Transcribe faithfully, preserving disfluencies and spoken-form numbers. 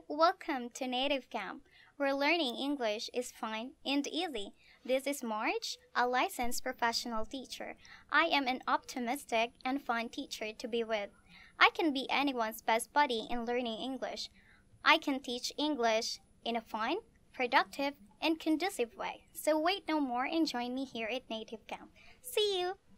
Welcome to Native Camp, where learning English is fun and easy. This is Marj, a licensed professional teacher. I am an optimistic and fun teacher to be with. I can be anyone's best buddy in learning English. I can teach English in a fun, productive, and conducive way. So wait no more and join me here at Native Camp. See you!